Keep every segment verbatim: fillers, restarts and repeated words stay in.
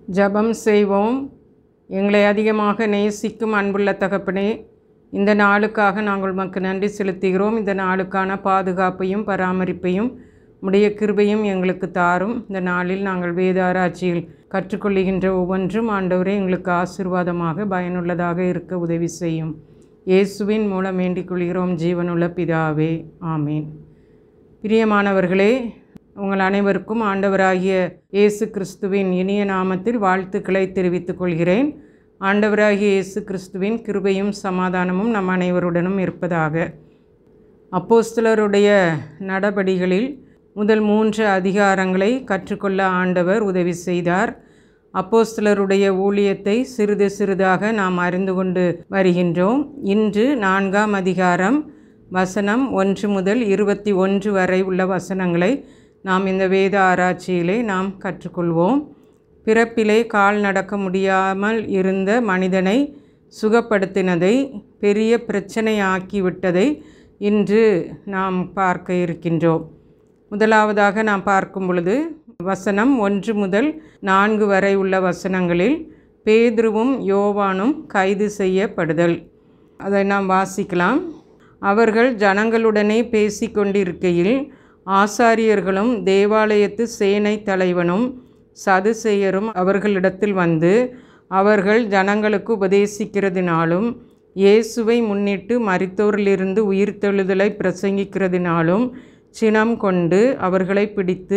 ஜெபம் செய்வோம். எங்களை அதிகமாக நேசிக்கும் அன்புள்ள தகப்பனே, இந்த நாளுக்காக நாங்கள் உமக்கு நன்றி செலுத்துகிறோம். இந்த நாளுக்கான பாதுகாப்பையும் பராமரிப்பையும் உடைய கிருபையும் எங்களுக்கு தாரும். இந்த நாளில் நாங்கள் வேத ஆராய்ச்சியில் கற்றுக்கொள்ளுகின்ற ஒவ்வொன்றும் ஆண்டவரே எங்களுக்கு ஆசீர்வாதமாக பயனுள்ளதாக இருக்க உதவி செய்யும். இயேசுவின் மூலம் வேண்டிக் கொள்கிறோம் ஜீவனுள்ள பிதாவே, ஆமீன். பிரியமானவர்களே, உங்கள் அனைவருக்கும் ஆண்டவராகிய இயேசு கிறிஸ்துவின் இனிய நாமத்தில் வாழ்த்துக்களை தெரிவித்துக் கொள்கிறேன். ஆண்டவராகிய இயேசு கிறிஸ்துவின் கிருபையும் சமாதானமும் நம் அனைவருடனும் இருப்பதாக. அப்போஸ்தலருடைய நடபடிகளில் முதல் மூன்று அதிகாரங்களை கற்றுக்கொள்ள ஆண்டவர் உதவி செய்தார். அப்போஸ்தலருடைய ஊழியத்தை சிறிது சிறிதாக நாம் அறிந்து கொண்டு வருகின்றோம். இன்று நான்காம் அதிகாரம் வசனம் ஒன்று முதல் இருபத்தி ஒன்று வரை உள்ள வசனங்களை நாம் இந்த வேத ஆராய்ச்சியிலே நாம் கற்றுக்கொள்வோம். பிறப்பிலே கால் நடக்க முடியாமல் இருந்த மனிதனை சுகப்படுத்தினதை, பெரிய பிரச்சனையாக்கிவிட்டதை இன்று நாம் பார்க்க இருக்கின்றோம். முதலாவதாக நாம் பார்க்கும் பொழுது வசனம் ஒன்று முதல் நான்கு வரை உள்ள வசனங்களில் பேதுருவும் யோவானும் கைது செய்யப்படுதல், அதை நாம் வாசிக்கலாம். அவர்கள் ஜனங்களுடனே பேசி கொண்டிருக்கையில் ஆசாரியர்களும் தேவாலயத்து சேனை தலைவனும் சதுசேயரும் அவர்களிடத்தில் வந்து, அவர்கள் ஜனங்களுக்கு உபதேசிக்கிறதினாலும் இயேசுவை முன்னிட்டு மரித்தோரிலிருந்து உயிர்த்தெழுதலை பிரசங்கிக்கிறதினாலும் சினம் கொண்டு அவர்களை பிடித்து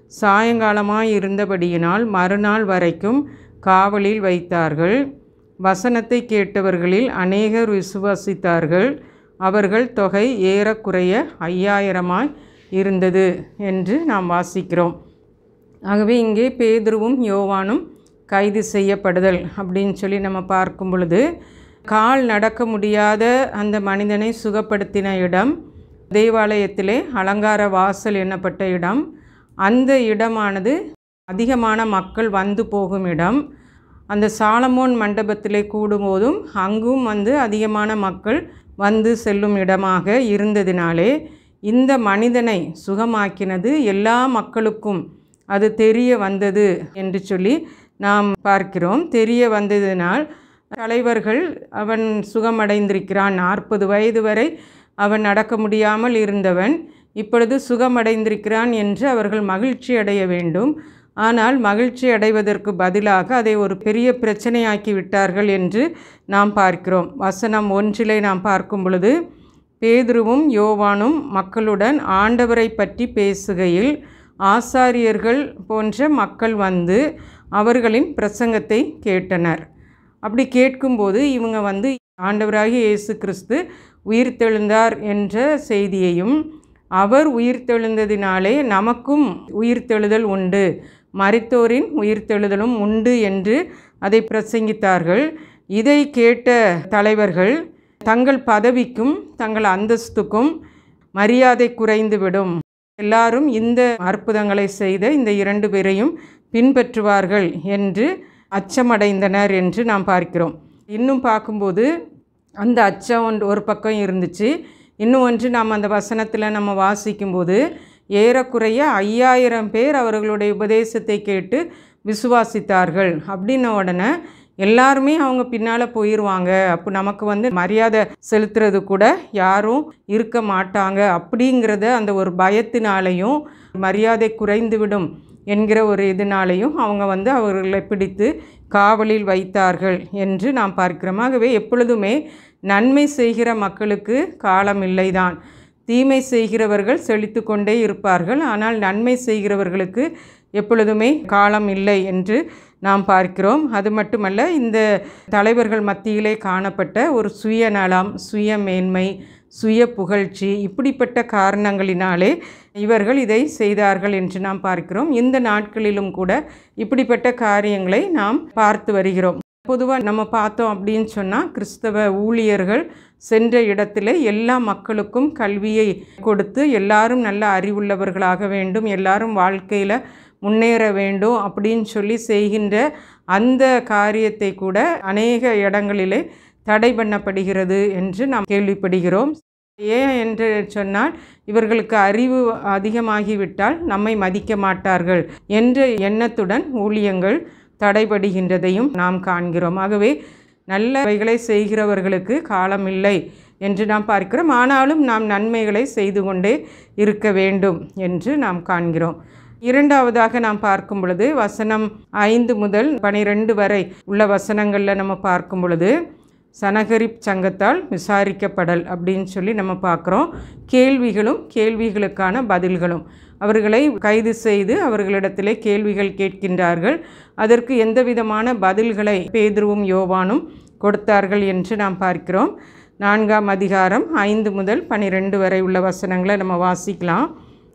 சாயங்காலமாயிருந்தபடியினால் மறுநாள் வரைக்கும் காவலில் வைத்தார்கள். வசனத்தை கேட்டவர்களில் அநேகர் விசுவாசித்தார்கள். அவர்கள் தொகை ஏறக்குறைய ஐயாயிரமாய் இருந்தது என்று நாம் வாசிக்கிறோம். ஆகவே இங்கே பேதுருவும் யோவானும் கைது செய்யப்படுதல் அப்படின்னு சொல்லி நம்ம பார்க்கும் பொழுது, கால் நடக்க முடியாத அந்த மனிதனை சுகப்படுத்தின இடம் தேவாலயத்திலே அலங்கார வாசல் என்னப்பட்ட இடம். அந்த இடமானது அதிகமான மக்கள் வந்து போகும் இடம். அந்த சாலமோன் மண்டபத்திலே கூடும்போதும் அங்கும் வந்து அதிகமான மக்கள் வந்து செல்லும் இடமாக இருந்ததினாலே இந்த மனிதனை சுகமாக்கினது எல்லா மக்களுக்கும் அது தெரிய வந்தது என்று சொல்லி நாம் பார்க்கிறோம். தெரிய வந்ததினால் தலைவர்கள் அவன் சுகமடைந்திருக்கிறான், நாற்பது வயது வரை அவன் நடக்க முடியாமல் இருந்தவன் இப்பொழுது சுகமடைந்திருக்கிறான் என்று அவர்கள் மகிழ்ச்சி அடைய வேண்டும். ஆனால் மகிழ்ச்சி அடைவதற்கு பதிலாக அதை ஒரு பெரிய பிரச்சனையாக்கி விட்டார்கள் என்று நாம் பார்க்கிறோம். வசனம் ஒன்றிலே நாம் பார்க்கும் பொழுது, பேதுருவும் யோவானும் மக்களுடன் ஆண்டவரை பற்றி பேசுகையில் ஆசாரியர்கள் போன்ற மக்கள் வந்து அவர்களின் பிரசங்கத்தை கேட்டனர். அப்படி கேட்கும்போது இவங்க வந்து ஆண்டவராகிய இயேசு கிறிஸ்து உயிர்த்தெழுந்தார் என்ற செய்தியையும், அவர் உயிர்த்தெழுந்ததினாலே நமக்கும் உயிர்த்தெழுதல் உண்டு, மரித்தோரின் உயிர்த்தெழுதலும் உண்டு என்று அதை பிரசங்கித்தார்கள். இதை கேட்ட தலைவர்கள் தங்கள் பதவிக்கும் தங்கள் அந்தஸ்துக்கும் மரியாதை குறைந்துவிடும், எல்லாரும் இந்த அற்புதங்களை செய்த இந்த இரண்டு பேரையும் பின்பற்றுவார்கள் என்று அச்சமடைந்தனர் என்று நாம் பார்க்கிறோம். இன்னும் பார்க்கும்போது அந்த அச்சம் ஒன்று ஒரு பக்கம் இருந்துச்சு. இன்னும் ஒன்று நாம் அந்த வசனத்தில் நம்ம வாசிக்கும்போது ஏறக்குறைய ஐயாயிரம் பேர் அவர்களுடைய உபதேசத்தை கேட்டு விசுவாசித்தார்கள். அப்படின்ன உடனே எல்லாருமே அவங்க பின்னால் போயிடுவாங்க, அப்போ நமக்கு வந்து மரியாதை செலுத்துறது கூட யாரும் இருக்க மாட்டாங்க அப்படிங்கிறத அந்த ஒரு பயத்தினாலையும் மரியாதை குறைந்துவிடும் என்கிற ஒரு இதனாலையும் அவங்க வந்து அவர்களை பிடித்து காவலில் வைத்தார்கள் என்று நாம் பார்க்கிறோம். ஆகவே எப்பொழுதுமே நன்மை செய்கிற மக்களுக்கு காலம் இல்லைதான். தீமை செய்கிறவர்கள் செழித்து கொண்டே இருப்பார்கள், ஆனால் நன்மை செய்கிறவர்களுக்கு எப்பொழுதுமே காலம் இல்லை என்று நாம் பார்க்கிறோம். அது மட்டுமல்ல, இந்த தலைவர்கள் மத்தியிலே காணப்பட்ட ஒரு சுயநலம், சுய மேன்மை, சுய புகழ்ச்சி, இப்படிப்பட்ட காரணங்களினாலே இவர்கள் இதை செய்தார்கள் என்று நாம் பார்க்கிறோம். இந்த நாட்களிலும் கூட இப்படிப்பட்ட காரியங்களை நாம் பார்த்து வருகிறோம். பொதுவாக நம்ம பார்த்தோம் அப்படின்னு சொன்னால், கிறிஸ்தவ ஊழியர்கள் சென்ற இடத்துல எல்லா மக்களுக்கும் கல்வியை கொடுத்து எல்லாரும் நல்ல அறிவுள்ளவர்களாக வேண்டும், எல்லாரும் வாழ்க்கையில் முன்னேற வேண்டும் அப்படின்னு சொல்லி செய்கின்ற அந்த காரியத்தை கூட அநேக இடங்களிலே தடை பண்ணப்படுகிறது என்று நாம் கேள்விப்படுகிறோம். ஏன் என்று சொன்னால், இவர்களுக்கு அறிவு அதிகமாகிவிட்டால் நம்மை மதிக்க மாட்டார்கள் என்ற எண்ணத்துடன் ஊழியங்கள் தடைபடுகின்றதையும் நாம் காண்கிறோம். ஆகவே நல்லவைகளை செய்கிறவர்களுக்கு காலமில்லை என்று நாம் பார்க்கிறோம். ஆனாலும் நாம் நன்மைகளை செய்து கொண்டே இருக்க வேண்டும் என்று நாம் காண்கிறோம். இரண்டாவதாக நாம் பார்க்கும் பொழுது வசனம் ஐந்து முதல் பனிரெண்டு வரை உள்ள வசனங்களில் நம்ம பார்க்கும் பொழுது சனகரிப் சங்கத்தால் விசாரிக்கப்படல் அப்படின்னு சொல்லி நம்ம பார்க்குறோம். கேள்விகளும் கேள்விகளுக்கான பதில்களும். அவர்களை கைது செய்து அவர்களிடத்திலே கேள்விகள் கேட்கின்றார்கள். அதற்கு எந்த விதமான பதில்களை பேதுருவும் யோவானும் கொடுத்தார்கள் என்று நாம் பார்க்கிறோம். நான்காம் அதிகாரம் ஐந்து முதல் பனிரெண்டு வரை உள்ள வசனங்களை நம்ம வாசிக்கலாம்.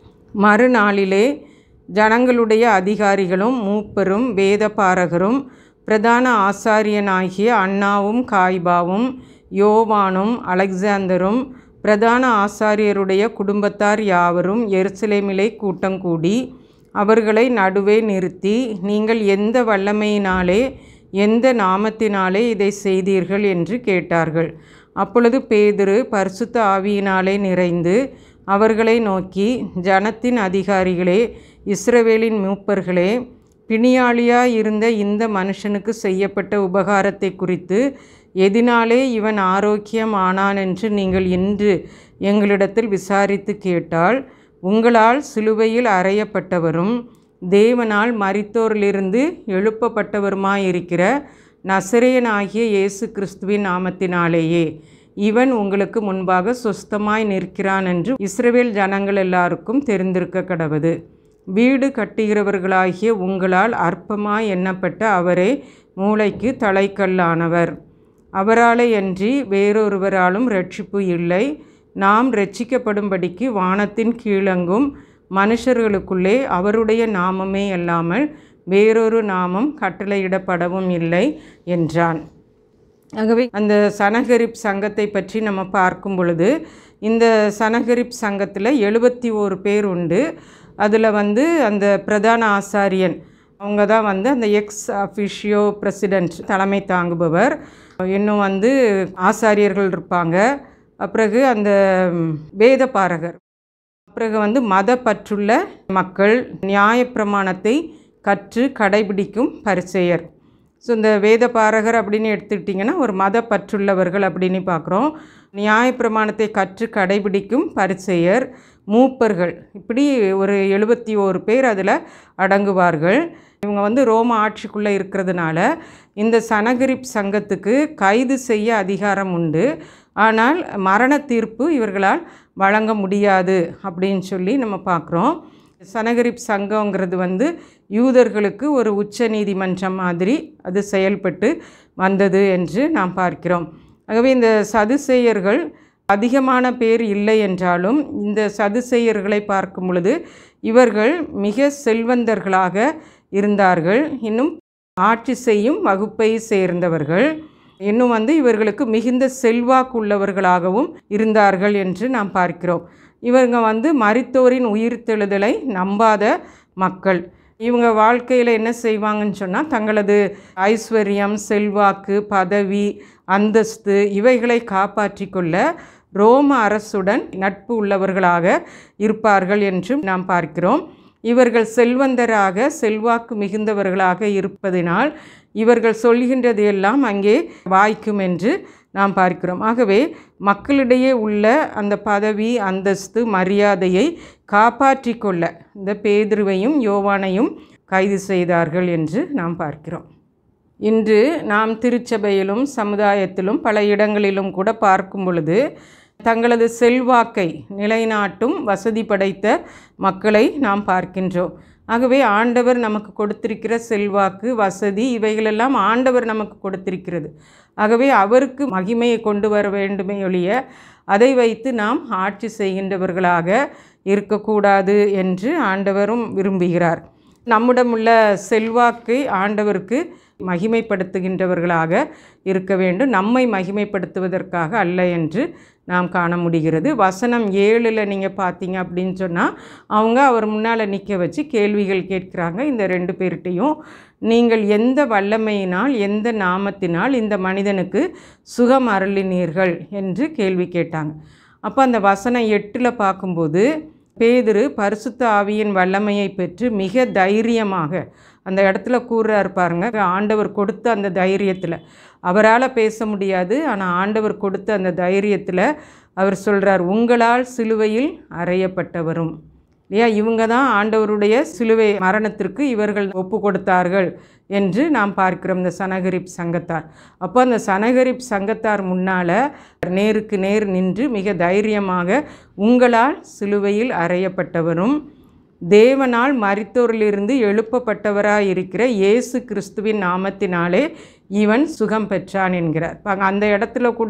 மறுநாளிலே ஜனங்களுடைய அதிகாரிகளும் மூப்பரும் வேதபாரகரும் பிரதான ஆசாரியனாகிய அன்னாவும் காய்பாவும் யோவானும் அலெக்சாந்தரும் பிரதான ஆசாரியருடைய குடும்பத்தார் யாவரும் எருசலேமிலே கூட்டம் கூடி அவர்களை நடுவே நிறுத்தி, நீங்கள் எந்த வல்லமையினாலே எந்த நாமத்தினாலே இதை செய்தீர்கள் என்று கேட்டார்கள். அப்பொழுது பேதுரு பரிசுத்த ஆவியினாலே நிறைந்து அவர்களை நோக்கி, ஜனத்தின் அதிகாரிகளே, இஸ்ரவேலின் மூப்பர்களே, பிணியாளியாய் இருந்த இந்த மனுஷனுக்கு செய்யப்பட்ட உபகாரத்தை குறித்து எதினாலே இவன் ஆரோக்கியம் ஆனான் என்று நீங்கள் இன்று எங்களிடத்தில் விசாரித்து கேட்டால், உங்களால் சிலுவையில் அறையப்பட்டவரும் தேவனால் மரித்தோரிலிருந்து எழுப்பப்பட்டவருமாயிருக்கிற நசரேயனாகிய இயேசு கிறிஸ்துவின் நாமத்தினாலேயே இவன் உங்களுக்கு முன்பாக சொஸ்தமாய் நிற்கிறான் என்று இஸ்ரவேல் ஜனங்கள் எல்லாருக்கும் தெரிந்திருக்க கடவது. வீடு கட்டுகிறவர்களாகிய உங்களால் அற்பமாய் எண்ணப்பட்ட அவரே மூளைக்கு தலைக்கல்லானவர். அவராலே அன்றி வேறொருவராலும் இரட்சிப்பு இல்லை. நாம் இரட்சிக்கப்படும்படிக்கு வானத்தின் கீழெங்கும் மனுஷர்களுக்குள்ளே அவருடைய நாமமே அல்லாமல் வேறொரு நாமம் கட்டளையிடப்படவும் இல்லை என்றான். ஆகவே அந்த சனகரிப் சங்கத்தை பற்றி நம்ம பார்க்கும் பொழுது, இந்த சனகரிப் சங்கத்தில் எழுபத்தி ஓரு பேர் உண்டு. அதில் வந்து அந்த பிரதான ஆசாரியன் அவங்க தான் வந்து அந்த எக்ஸ் அஃபிஷியோ பிரசிடெண்ட், தலைமை தாங்குபவர். இன்னும் வந்து ஆசாரியர்கள் இருப்பாங்க. பிறகு அந்த வேதபாரகர், பிறகு வந்து மத பற்றுள்ள மக்கள், நியாயப்பிரமாணத்தை கற்று கடைபிடிக்கும் பரிசேயர். ஸோ இந்த வேதபாரகர் அப்படின்னு எடுத்துக்கிட்டிங்கன்னா ஒரு மத பற்றுள்ளவர்கள் அப்படின்னு பார்க்குறோம். நியாயப்பிரமாணத்தை கற்று கடைபிடிக்கும் பரிசேயர், மூப்பர்கள், இப்படி ஒரு எழுபத்தி ஓரு பேர் அதில் அடங்குவார்கள். இவங்க வந்து ரோம ஆட்சிக்குள்ளே இருக்கிறதுனால இந்த சனகரிப் சங்கத்துக்கு கைது செய்ய அதிகாரம் உண்டு. ஆனால் மரண தீர்ப்பு இவர்களால் வழங்க முடியாது அப்படின்னு சொல்லி நம்ம பார்க்குறோம். சனகரிப் சங்கங்கிறது வந்து யூதர்களுக்கு ஒரு உச்ச நீதிமன்றம் மாதிரி அது செயல்பட்டு வந்தது என்று நாம் பார்க்கிறோம். ஆகவே இந்த சதுசேயர்கள் அதிகமான பேர் இல்லை என்றாலும் இந்த சதுசேயர்களை பார்க்கும் பொழுது இவர்கள் மிக செல்வந்தர்களாக இருந்தார்கள். இன்னும் ஆட்சி செய்யும் வகுப்பை சேர்ந்தவர்கள். இன்னும் வந்து இவர்களுக்கு மிகுந்த செல்வாக்குள்ளவர்களாகவும் இருந்தார்கள் என்று நாம் பார்க்கிறோம். இவங்க வந்து மரித்தோரின் உயிர்த்தெழுதலை நம்பாத மக்கள். இவங்க வாழ்க்கையில் என்ன செய்வாங்கன்னு சொன்னால், தங்களது ஐஸ்வர்யம், செல்வாக்கு, பதவி, அந்தஸ்து இவைகளை காப்பாற்றி கொள்ள ரோம அரசுடன் நட்பு உள்ளவர்களாக இருப்பார்கள் என்றும் நாம் பார்க்கிறோம். இவர்கள் செல்வந்தராக செல்வாக்கு மிகுந்தவர்களாக இருப்பதினால் இவர்கள் சொல்கின்றது எல்லாம் அங்கே வாய்க்கும் என்று நாம் பார்க்கிறோம். ஆகவே மக்களிடையே உள்ள அந்த பதவி, அந்தஸ்து, மரியாதையை காப்பாற்றி கொள்ள இந்த பேதுருவையும் யோவானையும் கைது செய்தார்கள் என்று நாம் பார்க்கிறோம். இன்று நாம் திருச்சபையிலும் சமுதாயத்திலும் பல இடங்களிலும் கூட பார்க்கும் பொழுது தங்களது செல்வாக்கை நிலைநாட்டும் வசதி படைத்த மக்களை நாம் பார்க்கின்றோம். ஆகவே ஆண்டவர் நமக்கு கொடுத்திருக்கிற செல்வாக்கு, வசதி இவைகளெல்லாம் ஆண்டவர் நமக்கு கொடுத்திருக்கிறது. ஆகவே அவருக்கு மகிமையை கொண்டு வர வேண்டுமே ஒழிய அதை வைத்து நாம் ஆட்சி செய்கின்றவர்களாக இருக்கக்கூடாது என்று ஆண்டவரும் விரும்புகிறார். நம்மிடம் உள்ள செல்வாக்கை ஆண்டவருக்கு மகிமைப்படுத்துகின்றவர்களாக இருக்க வேண்டும், நம்மை மகிமைப்படுத்துவதற்காக அல்ல என்று நாம் காண முடிகிறது. வசனம் ஏழில் நீங்கள் பார்த்தீங்க அப்படின்னு சொன்னால், அவங்க அவர் முன்னால் நிற்க வச்சு கேள்விகள் கேட்குறாங்க. இந்த ரெண்டு பேர்கிட்டையும் நீங்கள் எந்த வல்லமையினால் எந்த நாமத்தினால் இந்த மனிதனுக்கு சுகம் அருளினீர்கள் என்று கேள்வி கேட்டாங்க. அப்போ அந்த வசனம் எட்டில் பார்க்கும்போது, பேதுரு பரிசுத்த ஆவியின் வல்லமையை பெற்று மிக தைரியமாக அந்த இடத்துல கூறுறாரு பாருங்க, ஆண்டவர் கொடுத்த அந்த தைரியத்தில், அவரால் பேச முடியாது, ஆனால் ஆண்டவர் கொடுத்த அந்த தைரியத்தில் அவர் சொல்கிறார், உங்களால் சிலுவையில் அறையப்பட்டவரும். இல்லையா, இவங்க தான் ஆண்டவருடைய சிலுவை மரணத்திற்கு இவர்கள் ஒப்பு கொடுத்தார்கள் என்று நாம் பார்க்கிறோம் இந்த சனகரிப் சங்கத்தார். அப்போ அந்த சனகரிப் சங்கத்தார் முன்னால் நேருக்கு நேர் நின்று மிக தைரியமாக உங்களால் சிலுவையில் அறையப்பட்டவரும் தேவனால் மரித்தோரிலிருந்து எழுப்பப்பட்டவராக இருக்கிற இயேசு கிறிஸ்துவின் நாமத்தினாலே இவன் சுகம் பெற்றான் என்கிறார். அந்த இடத்துல கூட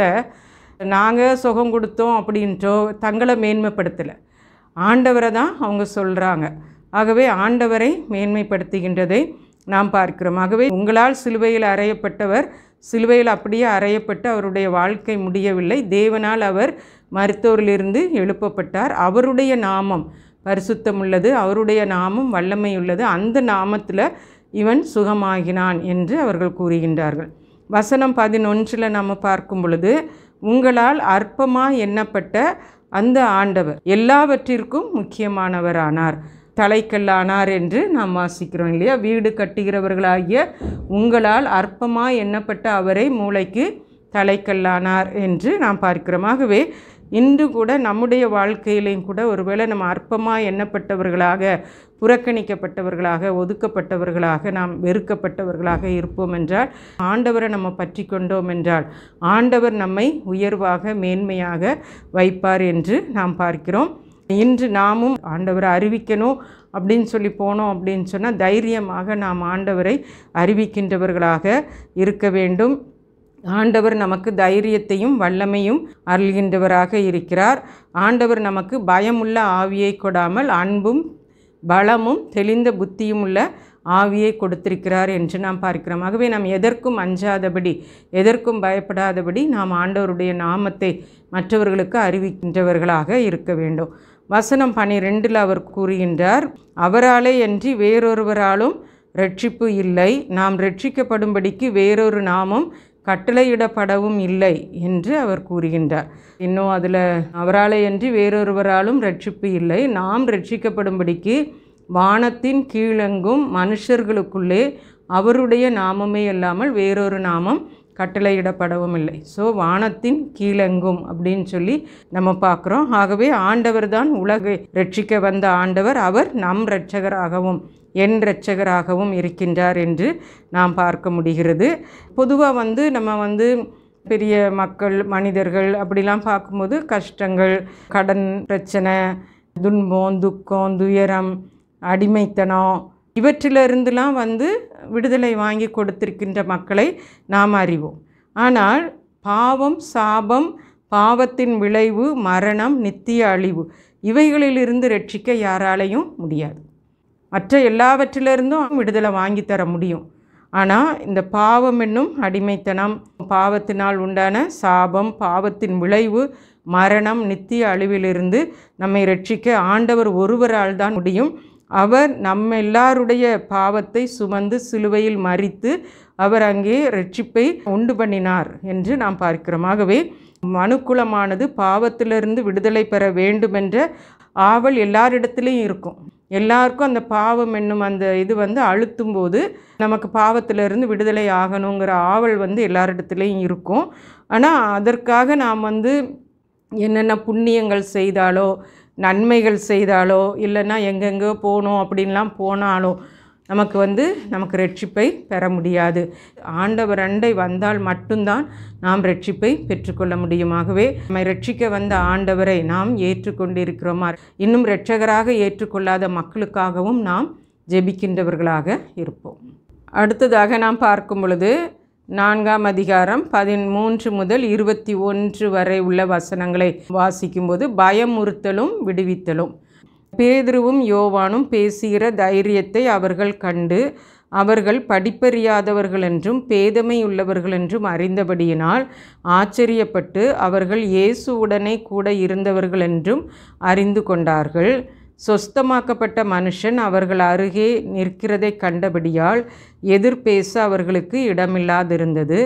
நாங்கள் சுகம் கொடுத்தோம் அப்படின்றோ தங்களை மேன்மைப்படுத்தலை, ஆண்டவரை தான் அவங்க சொல்கிறாங்க. ஆகவே ஆண்டவரை மேன்மைப்படுத்துகின்றதை நாம் பார்க்கிறோம். ஆகவே உங்களால் சிலுவையில் அறையப்பட்டவர் சிலுவையில் அப்படியே அறையப்பட்டு அவருடைய வாழ்க்கை முடியவில்லை, தேவனால் அவர் மரித்தோரிலிருந்து எழுப்பப்பட்டார். அவருடைய நாமம் பரிசுத்தம் உள்ளது, அவருடைய நாமம் வல்லமை உள்ளது, அந்த நாமத்தில் இவன் சுகமாகினான் என்று அவர்கள் கூறுகின்றார்கள். வசனம் பதினொன்றில் நம்ம பார்க்கும் பொழுது, உங்களால் அற்பமாக எண்ணப்பட்ட அந்த ஆண்டவர் எல்லாவற்றிற்கும் முக்கியமானவரானார், தலைக்கல்லானார் என்று நாம் வாசிக்கிறோம் இல்லையா. வீடு கட்டுகிறவர்களாகிய உங்களால் அற்பமாக எண்ணப்பட்ட அவரை மூளைக்கு தலைக்கல்லானார் என்று நாம் பார்க்கிறோம். ஆகவே இன்று கூட நம்முடைய வாழ்க்கையிலையும் கூட ஒருவேளை நம்ம அற்பமாக எண்ணப்பட்டவர்களாக, புறக்கணிக்கப்பட்டவர்களாக, ஒதுக்கப்பட்டவர்களாக, நாம் வெறுக்கப்பட்டவர்களாக இருப்போம் என்றால், ஆண்டவரை நம்ம பற்றி கொண்டோம் என்றால் ஆண்டவர் நம்மை உயர்வாக மேன்மையாக வைப்பார் என்று நாம் பார்க்கிறோம். இன்று நாமும் ஆண்டவரை அறிவிக்கணும் அப்படின்னு சொல்லி போனோம் அப்படின்னு சொன்னால் தைரியமாக நாம் ஆண்டவரை அறிவிக்கின்றவர்களாக இருக்க வேண்டும். ஆண்டவர் நமக்கு தைரியத்தையும் வல்லமையும் அருள்கின்றவராக இருக்கிறார். ஆண்டவர் நமக்கு பயமுள்ள ஆவியை கொடாமல் அன்பும் பலமும் தெளிந்த புத்தியும் உள்ள ஆவியை கொடுத்திருக்கிறார் என்று நாம் பார்க்கிறோம். ஆகவே நாம் எதற்கும் அஞ்சாதபடி, எதற்கும் பயப்படாதபடி நாம் ஆண்டவருடைய நாமத்தை மற்றவர்களுக்கு அறிவிக்கின்றவர்களாக இருக்க வேண்டும். வசனம் பனிரெண்டில் அவர் கூறுகின்றார், அவராலே அன்றி வேறொருவராலும் ரட்சிப்பு இல்லை, நாம் ரட்சிக்கப்படும்படிக்கு வேறொரு நாமம் கட்டளையிடப்படவும் இல்லை என்று அவர் கூறுகின்றார். இன்னும் அதில் அவராலே அன்றி வேறொருவராலும் ரட்சிப்பு இல்லை, நாம் ரட்சிக்கப்படும்படிக்கு வானத்தின் கீழெங்கும் மனுஷர்களுக்குள்ளே அவருடைய நாமமே இல்லாமல் வேறொரு நாமம் கட்டளையிடப்படவும் இல்லை. ஸோ வானத்தின் கீழெங்கும் அப்படின்னு சொல்லி நம்ம பார்க்குறோம். ஆகவே ஆண்டவர் தான் உலகை ரட்சிக்க வந்த ஆண்டவர், அவர் நம் இரட்சகராகவும் என் இரட்சகராகவும் இருக்கின்றார் என்று நாம் பார்க்க முடிகிறது. பொதுவாக வந்து நம்ம வந்து பெரிய மக்கள் மனிதர்கள் அப்படிலாம் பார்க்கும்போது கஷ்டங்கள், கடன் பிரச்சனை, துன்பம், துக்கம், துயரம், அடிமைத்தனம் இவற்றிலிருந்துலாம் வந்து விடுதலை வாங்கி கொடுத்திருக்கின்ற மக்களை நாம் அறிவோம். ஆனால் பாவம், சாபம், பாவத்தின் விளைவு, மரணம், நித்திய அழிவு இவைகளிலிருந்து ரட்சிக்க யாராலையும் முடியாது. மற்ற எல்லாவற்றிலிருந்தும் விடுதலை வாங்கி தர முடியும். ஆனால் இந்த பாவம் என்னும் அடிமைத்தனம், பாவத்தினால் உண்டான சாபம், பாவத்தின் விளைவு, மரணம், நித்திய அழிவிலிருந்து நம்மை ரட்சிக்க ஆண்டவர் ஒருவரால் தான் முடியும். அவர் நம்ம எல்லாருடைய பாவத்தை சுமந்து சிலுவையில் மரித்து அவர் அங்கே ரட்சிப்பை உண்டு பண்ணினார் என்று நாம் பார்க்கிறோம். ஆகவே மனுக்குலமானது பாவத்திலிருந்து விடுதலை பெற வேண்டுமென்ற ஆவல் எல்லாரிடத்துலையும் இருக்கும். எல்லாருக்கும் அந்த பாவம் என்னும் அந்த இது வந்து அழுத்தும் போது நமக்கு பாவத்திலிருந்து விடுதலை ஆகணுங்கிற ஆவல் வந்து எல்லாரிடத்துலையும் இருக்கும். ஆனால் அதற்காக நாம் வந்து என்னென்ன புண்ணியங்கள் செய்தாலோ, நன்மைகள் செய்தாலோ, இல்லைன்னா எங்கெங்கோ போகணும் அப்படின்லாம் போனாலோ நமக்கு வந்து நமக்கு ரட்சிப்பை பெற முடியாது. ஆண்டவர் அண்டை வந்தால் மட்டும்தான் நாம் ரட்சிப்பை பெற்றுக்கொள்ள முடியுமாகவே நம்மை ரட்சிக்க வந்த ஆண்டவரை நாம் ஏற்றுக்கொண்டிருக்கிறோமா, இன்னும் இரட்சகராக ஏற்றுக்கொள்ளாத மக்களுக்காகவும் நாம் ஜெபிக்கின்றவர்களாக இருப்போம். அடுத்ததாக நாம் பார்க்கும் பொழுது நான்காம் அதிகாரம் பதிமூன்று முதல் இருபத்தி ஒன்று வரை உள்ள வசனங்களை வாசிக்கும்போது பயமுறுத்தலும் விடுவித்தலும். பேதுருவும் யோவானும் பேசுகிற தைரியத்தை அவர்கள் கண்டு அவர்கள் படிப்பறியாதவர்கள் என்றும் பேதமை உள்ளவர்கள் என்றும் அறிந்தபடியினால் ஆச்சரியப்பட்டு அவர்கள் இயேசுவுடனே கூட இருந்தவர்கள் என்றும் அறிந்து கொண்டார்கள். சொஸ்தமாக்கப்பட்ட மனுஷன் அவர்கள் அருகே நிற்கிறதை கண்டபடியால் எதிர்பேச அவர்களுக்கு இடமில்லாதிருந்தது.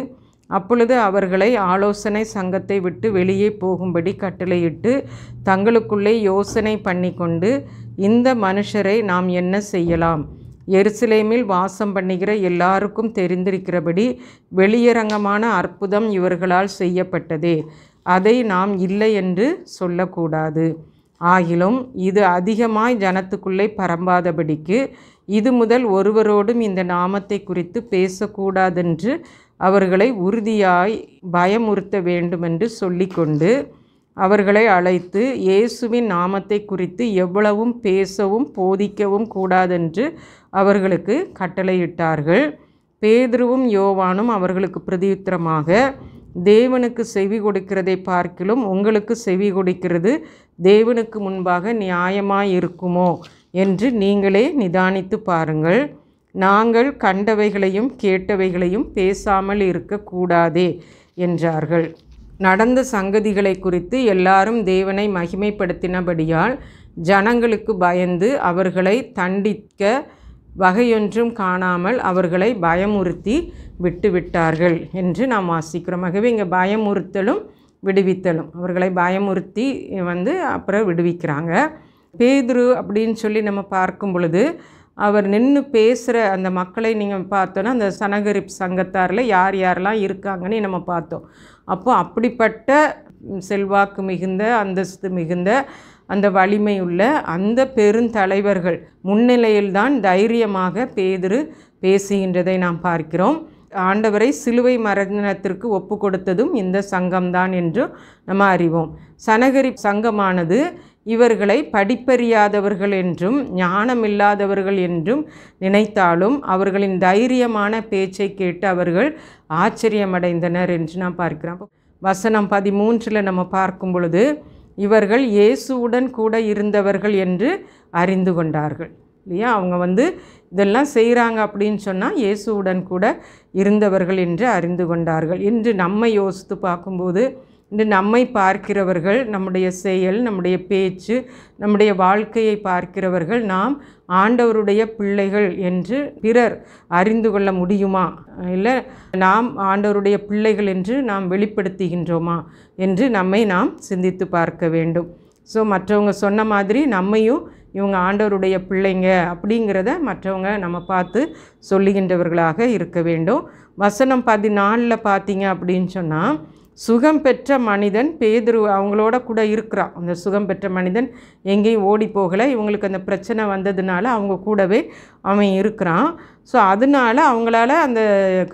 அப்பொழுது அவர்களை ஆலோசனை சங்கத்தை விட்டு வெளியே போகும்படி கட்டளையிட்டு தங்களுக்குள்ளே யோசனை பண்ணி கொண்டு, இந்த மனுஷரை நாம் என்ன செய்யலாம்? எருசலேமில் வாசம் பண்ணுகிற எல்லாருக்கும் தெரிந்திருக்கிறபடி வெளியரங்கமான அற்புதம் இவர்களால் செய்யப்பட்டதே, அதை நாம் இல்லை என்று சொல்லக்கூடாது. ஆகிலும் இது அதிகமாய் ஜனத்துக்குள்ளே பரம்பாதபடிக்கு இது முதல் ஒருவரோடும் இந்த நாமத்தை குறித்து பேசக்கூடாதென்று அவர்களை உறுதியாய் பயமுறுத்த வேண்டுமென்று சொல்லிக்கொண்டு அவர்களை அழைத்து இயேசுவின் நாமத்தை குறித்து எவ்வளவும் பேசவும் போதிக்கவும் கூடாதென்று அவர்களுக்கு கட்டளையிட்டார்கள். பேதுருவும் யோவானும் அவர்களுக்கு பிரதியுத்தரமாக, தேவனுக்கு செவி கொடுக்கிறதை பார்க்கிலும் உங்களுக்கு செவி கொடுக்கிறது தேவனுக்கு முன்பாக நியாயமாயிருக்குமோ என்று நீங்களே நிதானித்து பாருங்கள். நாங்கள் கண்டவைகளையும் கேட்டவைகளையும் பேசாமல் இருக்கக்கூடாதே என்றார்கள். நடந்த சங்கதிகளை குறித்து எல்லாரும் தேவனை மகிமைப்படுத்தினபடியால் ஜனங்களுக்கு பயந்து அவர்களை தண்டிக்க வகையொன்றும் காணாமல் அவர்களை பயமுறுத்தி விட்டுவிட்டார்கள் என்று நாம் வாசிக்கிறோம். ஆகவே இங்கே பயமுறுத்தலும் விடுவித்தலும், அவர்களை பயமுறுத்தி வந்து அப்புறம் விடுவிக்கிறாங்க. பேதுரு அப்படின்னு சொல்லி நம்ம பார்க்கும் பொழுது அவர் நின்று பேசுகிற அந்த மக்களை நீங்கள் பார்த்தோன்னா அந்த சனகரிப் சங்கத்தாரில் யார் யாரெல்லாம் இருக்காங்கன்னு நம்ம பார்த்தோம். அப்போது அப்படிப்பட்ட செல்வாக்கு மிகுந்த அந்தஸ்து மிகுந்த அந்த வலிமை உள்ள அந்த பெருந்தலைவர்கள் முன்னிலையில்தான் தைரியமாக பேதுரு பேசுகின்றதை நாம் பார்க்கிறோம். ஆண்டவரை சிலுவை மரணத்திற்கு ஒப்பு கொடுத்ததும் இந்த சங்கம்தான் என்று நம்ம அறிவோம். சனகரிப் சங்கமானது இவர்களை படிப்பறியாதவர்கள் என்றும் ஞானமில்லாதவர்கள் என்றும் நினைத்தாலும் அவர்களின் தைரியமான பேச்சை கேட்டு அவர்கள் ஆச்சரியமடைந்தனர் என்று நாம் பார்க்கிறோம். வசனம் பதிமூன்றில் நம்ம பார்க்கும் பொழுது இவர்கள் இயேசுவுடன் கூட இருந்தவர்கள் என்று அறிந்து கொண்டார்கள் இல்லையா? அவங்க வந்து இதெல்லாம் செய்கிறாங்க அப்படின்னு சொன்னால் இயேசுவுடன் கூட இருந்தவர்கள் என்று அறிந்து கொண்டார்கள் என்று நம்மை யோசித்து பார்க்கும்போது, இன்று நம்மை பார்க்கிறவர்கள், நம்முடைய செயல், நம்முடைய பேச்சு, நம்முடைய வாழ்க்கையை பார்க்கிறவர்கள் நாம் ஆண்டவருடைய பிள்ளைகள் என்று பிறர் அறிந்து கொள்ள முடியுமா? இல்லை நாம் ஆண்டவருடைய பிள்ளைகள் என்று நாம் வெளிப்படுத்துகின்றோமா என்று நம்மை நாம் சிந்தித்து பார்க்க வேண்டும். ஸோ மற்றவங்க சொன்ன மாதிரி நம்மையும் இவங்க ஆண்டவருடைய பிள்ளைங்க அப்படிங்கிறத மற்றவங்க நம்ம பார்த்து சொல்லுகின்றவர்களாக இருக்க வேண்டும். வசனம் பதினாலில் பார்த்தீங்க அப்படின்னு சொன்னால், சுகம் பெற்ற மனிதன் பேதுரு அவங்களோட கூட இருக்கிறான். அந்த சுகம் பெற்ற மனிதன் எங்கேயும் ஓடி போகலை. இவங்களுக்கு அந்த பிரச்சனை வந்ததுனால அவங்க கூடவே அவன் இருக்கிறான். ஸோ அதனால் அவங்களால அந்த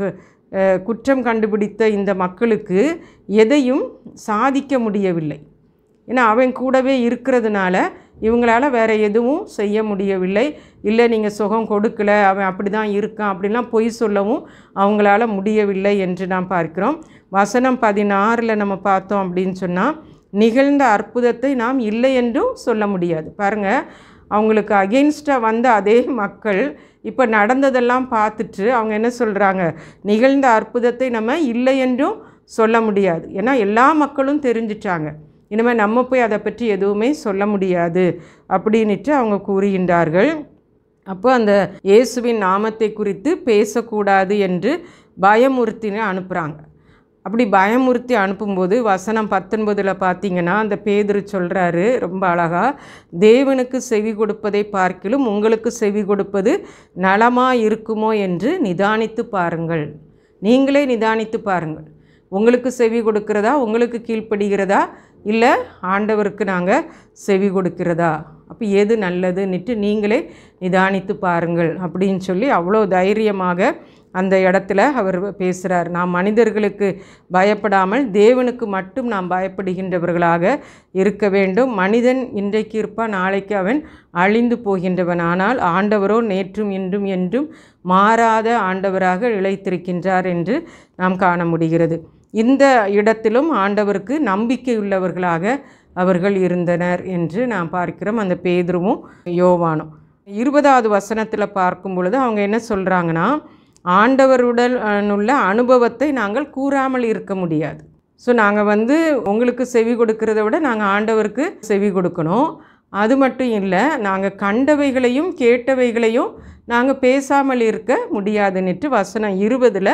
குற்றம் கண்டுபிடித்த இந்த மக்களுக்கு எதையும் சாதிக்க முடியவில்லை. ஏன்னா அவன் கூடவே இருக்கிறதுனால இவங்களால வேறு எதுவும் செய்ய முடியவில்லை. இல்லை நீங்கள் சுகம் கொடுக்கல, அவன் அப்படி தான் இருக்கான் அப்படின்லாம் பொய் சொல்லவும் அவங்களால முடியவில்லை என்று நாம் பார்க்கிறோம். வசனம் பதினாறில் நம்ம பார்த்தோம் அப்படின்னு சொன்னால், நிகழ்ந்த அற்புதத்தை நாம் இல்லை என்றும் சொல்ல முடியாது. பாருங்கள், அவங்களுக்கு அகெயின்ஸ்டாக வந்த அதே மக்கள் இப்போ நடந்ததெல்லாம் பார்த்துட்டு அவங்க என்ன சொல்கிறாங்க, நிகழ்ந்த அற்புதத்தை நம்ம இல்லை என்றும் சொல்ல முடியாது. ஏன்னா எல்லா மக்களும் தெரிஞ்சிட்டாங்க, இனிமேல் நம்ம போய் அதை பற்றி எதுவுமே சொல்ல முடியாது அப்படின்ட்டு அவங்க கூறுகின்றார்கள். அப்போ அந்த இயேசுவின் நாமத்தை குறித்து பேசக்கூடாது என்று பயமுறுத்தின அனுப்புகிறாங்க. அப்படி பயமுறுத்தி அனுப்பும்போது வசனம் பத்தொன்பதில் பார்த்தீங்கன்னா அந்த பேதுரு சொல்கிறாரு ரொம்ப அழகாக, தேவனுக்கு செவி கொடுப்பதை பார்க்கிலும் உங்களுக்கு செவி கொடுப்பது நலமாக இருக்குமோ என்று நிதானித்து பாருங்கள். நீங்களே நிதானித்து பாருங்கள், உங்களுக்கு செவி கொடுக்கிறதா, உங்களுக்கு கீழ்ப்படுகிறதா, இல்லை ஆண்டவருக்கு நாங்கள் செவி கொடுக்கிறதா, அப்போ எது நல்லதுன்னுட்டு நீங்களே நிதானித்து பாருங்கள் அப்படின்னு சொல்லி அவ்வளோ தைரியமாக அந்த இடத்துல அவர் பேசுகிறார். நாம் மனிதர்களுக்கு பயப்படாமல் தேவனுக்கு மட்டும் நாம் பயப்படுகின்றவர்களாக இருக்க வேண்டும். மனிதன் இன்றைக்கு இருப்பான், நாளைக்கு அவன் அழிந்து போகின்றவன். ஆனால் ஆண்டவரோ நேற்றும் இன்றும் என்றும் மாறாத ஆண்டவராக இளைத்திருக்கின்றார் என்று நாம் காண முடிகிறது. இந்த இடத்திலும் ஆண்டவருக்கு நம்பிக்கையுள்ளவர்களாக அவர்கள் இருந்தனர் என்று நாம் பார்க்கிறோம். அந்த பேதுருவும் யோவானும் இருபதாவது வசனத்தில் பார்க்கும் பொழுது அவங்க என்ன சொல்கிறாங்கன்னா, ஆண்டவருடன் உள்ள அனுபவத்தை நாங்கள் கூறாமல் இருக்க முடியாது. ஸோ நாங்கள் வந்து உங்களுக்கு செவி கொடுக்கிறத விட நாங்கள் ஆண்டவருக்கு செவி கொடுக்கணும். அது மட்டும் இல்லை, நாங்கள் கண்டவைகளையும் கேட்டவைகளையும் நாங்கள் பேசாமல் இருக்க முடியாதுன்னுட்டு வசனம் இருபதில்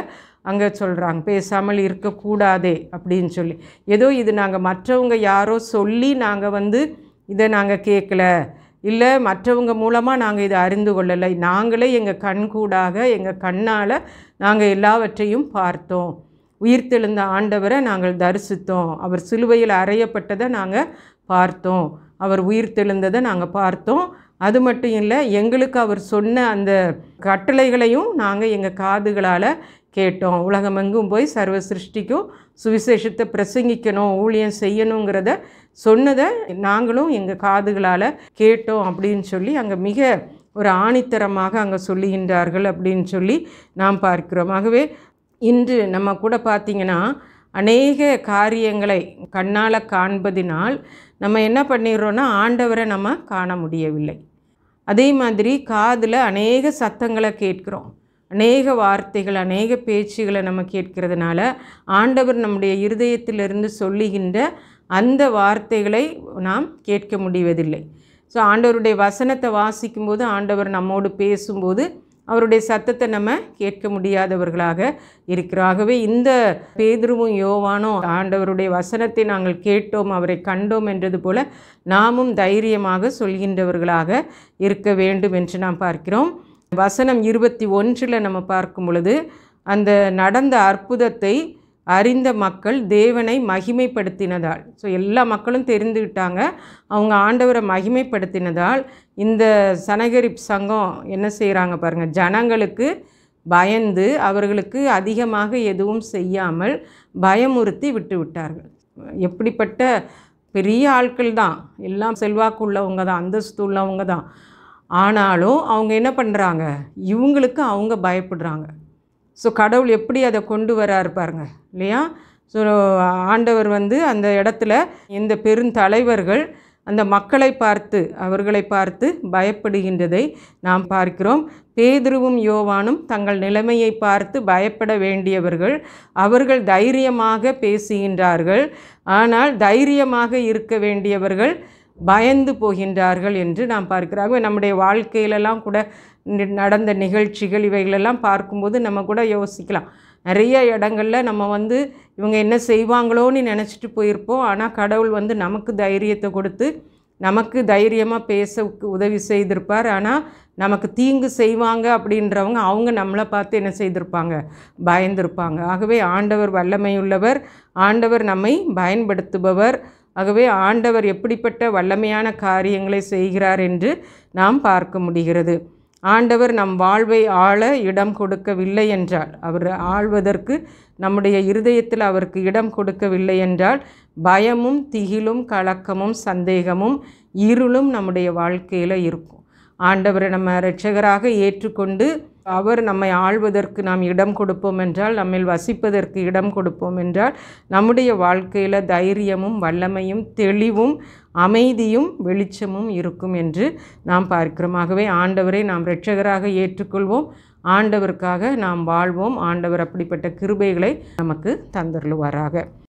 அங்கே சொல்கிறாங்க, பேசாமல் இருக்கக்கூடாதே அப்படின்னு சொல்லி. ஏதோ இது நாங்கள் மற்றவங்க யாரோ சொல்லி நாங்கள் வந்து இதை நாங்கள் கேட்கல, இல்லை மற்றவங்க மூலமாக நாங்கள் இதை அறிந்து கொள்ளலை, நாங்களே எங்கள் கண்கூடாக எங்கள் கண்ணால் நாங்கள் எல்லாவற்றையும் பார்த்தோம். உயிர்த்தெழுந்த ஆண்டவரை நாங்கள் தரிசித்தோம், அவர் சிலுவையில் அறையப்பட்டதை நாங்கள் பார்த்தோம், அவர் உயிர்த்தெழுந்ததை நாங்கள் பார்த்தோம். அது மட்டும் இல்லை, எங்களுக்கு அவர் சொன்ன அந்த கட்டளைகளையும் நாங்கள் எங்கள் காதுகளால் கேட்டோம். உலகமெங்கும் போய் சர்வ சிருஷ்டிக்கும் சுவிசேஷத்தை பிரசங்கிக்கணும், ஊழியம் செய்யணுங்கிறத சொன்னதை நாங்களும் எங்கள் காதுகளால் கேட்டோம் அப்படின்னு சொல்லி அங்கே மிக ஒரு ஆணித்தரமாக அங்கே சொல்லுகின்றார்கள் அப்படின்னு சொல்லி நாம் பார்க்கிறோம். ஆகவே இன்று நம்ம கூட பார்த்திங்கன்னா அநேக காரியங்களை கண்ணால் காண்பதினால் நம்ம என்ன பண்ணிடுறோன்னா ஆண்டவரை நம்ம காண முடியவில்லை. அதே மாதிரி காதில் அநேக சத்தங்களை கேட்கிறோம், அநேக வார்த்தைகள் அநேக பேச்சுகளை நம்ம கேட்கிறதுனால ஆண்டவர் நம்முடைய இருதயத்திலிருந்து சொல்லுகின்ற அந்த வார்த்தைகளை நாம் கேட்க முடிவதில்லை. ஸோ ஆண்டவருடைய வசனத்தை வாசிக்கும்போது ஆண்டவர் நம்மோடு பேசும்போது அவருடைய சத்தத்தை நம்ம கேட்க முடியாதவர்களாக இருக்கிறோம். ஆகவே இந்த பேதுருவும் யோவானும் ஆண்டவருடைய வசனத்தை நாங்கள் கேட்டோம், அவரை கண்டோம் என்றது போல நாமும் தைரியமாக சொல்கின்றவர்களாக இருக்க வேண்டும் என்று நாம் பார்க்கிறோம். வசனம் இருபத்தி ஒன்றில் நம்ம பார்க்கும் பொழுது அந்த நடந்த அற்புதத்தை அறிந்த மக்கள் தேவனை மகிமைப்படுத்தினதால், ஸோ எல்லா மக்களும் தெரிந்துக்கிட்டாங்க அவங்க ஆண்டவரை மகிமைப்படுத்தினதால் இந்த சனகரிப் சங்கம் என்ன செய்கிறாங்க பாருங்கள், ஜனங்களுக்கு பயந்து அவர்களுக்கு அதிகமாக எதுவும் செய்யாமல் பயமுறுத்தி விட்டு விட்டார்கள். எப்படிப்பட்ட பெரிய ஆட்கள் தான், எல்லாம் செல்வாக்கு உள்ளவங்க தான், அந்தஸ்து உள்ளவங்க தான், ஆனாலும் அவங்க என்ன பண்ணுறாங்க, இவங்களுக்கு அவங்க பயப்படுறாங்க. ஸோ கடவுள் எப்படி அதை கொண்டு வராரு பாருங்க இல்லையா. ஸோ ஆண்டவர் வந்து அந்த இடத்துல இந்த பெருந்தலைவர்கள் அந்த மக்களை பார்த்து அவர்களை பார்த்து பயப்படுகின்றதை நாம் பார்க்கிறோம். பேதுருவும் யோவானும் தங்கள் நிலைமையை பார்த்து பயப்பட வேண்டியவர்கள், அவர்கள் தைரியமாக பேசுகின்றார்கள். ஆனால் தைரியமாக இருக்க வேண்டியவர்கள் பயந்து போகின்றார்கள் என்று நாம் பார்க்கிறோம். நம்முடைய வாழ்க்கையிலெல்லாம் கூட நடந்த நிகழ்ச்சிகள் இவைகளெல்லாம் பார்க்கும்போது நம்ம கூட யோசிக்கலாம். நிறைய இடங்களில் நம்ம வந்து இவங்க என்ன செய்வாங்களோன்னு நினச்சிட்டு போயிருப்போம். ஆனால் கடவுள் வந்து நமக்கு தைரியத்தை கொடுத்து நமக்கு தைரியமாக பேச உதவி செய்திருப்பார். ஆனால் நமக்கு தீங்கு செய்வாங்க அப்படின்றவங்க அவங்க நம்மளை பார்த்து என்ன செய்திருப்பாங்க, பயந்திருப்பாங்க. ஆகவே ஆண்டவர் வல்லமையுள்ளவர், ஆண்டவர் நம்மை பயன்படுத்துபவர். ஆகவே ஆண்டவர் எப்படிப்பட்ட வல்லமையான காரியங்களை செய்கிறார் என்று நாம் பார்க்க முடிகிறது. ஆண்டவர் நம் வாழ்வை ஆள இடம் கொடுக்கவில்லை என்றால், அவர் ஆள்வதற்கு நம்முடைய இருதயத்தில் அவருக்கு இடம் கொடுக்கவில்லை என்றால் பயமும் திகிலும் கலக்கமும் சந்தேகமும் இருளும் நம்முடைய வாழ்க்கையில் இருக்கும். ஆண்டவரை நம்ம இரட்சகராக ஏற்றுக்கொண்டு அவர் நம்மை ஆள்வதற்கு நாம் இடம் கொடுப்போம் என்றால், நம்மில் வசிப்பதற்கு இடம் கொடுப்போம் என்றால் நம்முடைய வாழ்க்கையில் தைரியமும் வல்லமையும் தெளிவும் அமைதியும் வெளிச்சமும் இருக்கும் என்று நாம் பார்க்கிறோம். ஆகவே ஆண்டவரை நாம் இரட்சகராக ஏற்றுக்கொள்வோம், ஆண்டவருக்காக நாம் வாழ்வோம். ஆண்டவர் அப்படிப்பட்ட கிருபைகளை நமக்கு தந்தருளுவாராக.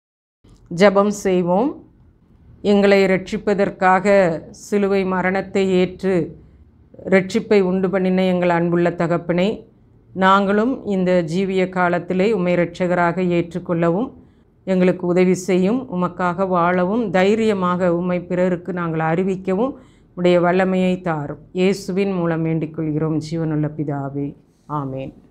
ஜெபம் செய்வோம். எங்களை இரட்சிப்பதற்காக சிலுவை மரணத்தை ஏற்று இரட்சிப்பை உண்டு பண்ணின எங்கள் அன்புள்ள தகப்பனை, நாங்களும் இந்த ஜீவிய காலத்திலே உம்மை இரட்சகராக ஏற்றுக்கொள்ளவும் எங்களுக்கு உதவி செய்யும். உமக்காக வாழவும் தைரியமாக உம்மை பிறருக்கு நாங்கள் அறிவிக்கவும் உடைய வல்லமையை தாரும். இயேசுவின் மூலம் வேண்டிக் கொள்கிறோம் ஜீவனுள்ள பிதாவே, ஆமேன்.